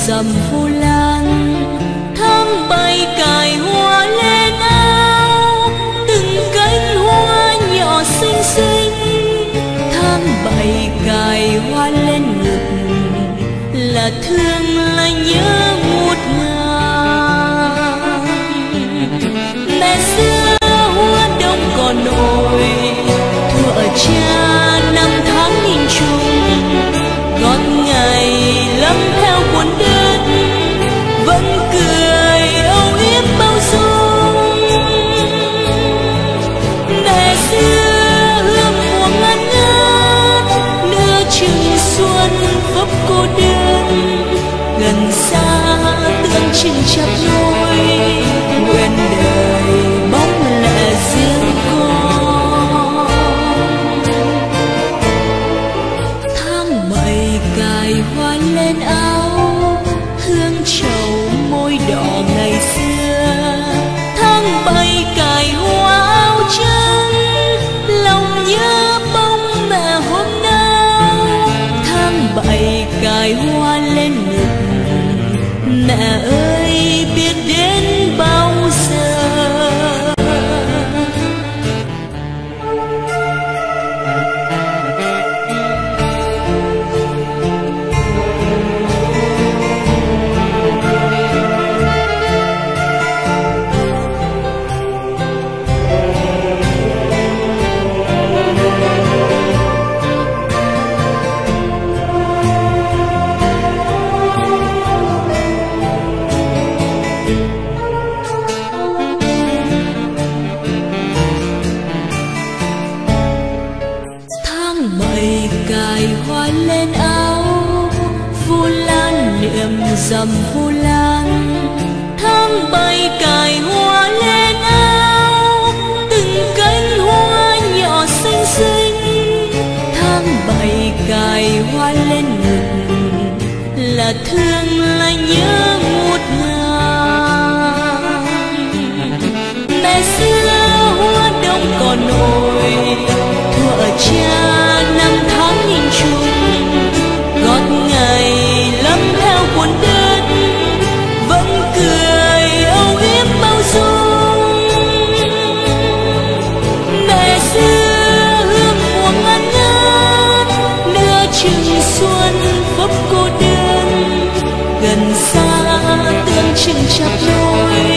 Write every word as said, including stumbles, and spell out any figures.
rằm vu lan. Tháng bay cài hoa lên áo, từng cánh hoa nhỏ xinh xinh. Tháng bảy cài hoa lên ngực, là thương là nhớ ngút ngàn. Mẹ xưa hoa đông còn nổi, thuở cha năm tháng nghìn trùng. Gót ngày lắm theo cuốn đất, vẫn cười âu yếm bao dung. Mẹ xưa hương mùa ngát ngát, nửa chừng xuân phấp cô đơn. Gần xa tương chừng chắp nối, nguyện đời bóng lệ riêng con. Tháng bảy cài hoa lên áo, hương trầu môi đỏ ngày xưa. Tháng bảy cài hoa áo trắng, lòng nhớ bóng mẹ hôm nào. Tháng bảy cài hoa lên ngực, mẹ ơi biết đến bao giờ. Cài hoa lên áo, vu lan niệm rằm vu lan. Tháng bảy cài hoa lên áo, từng cánh hoa nhỏ xinh xinh. Tháng bảy cài hoa lên ngực, là thương là nhớ ngút ngàn. Mẹ xưa hoa đông còn nổi, thuở cha năm tháng nghìn trùng. Gót ngày lắm theo cuốn đất, vẫn cười âu yếm bao dung. Mẹ xưa hương mùa ngát ngát, nửa chừng xuân phấp cô đơn. Gần xa tương chừng chắp nối,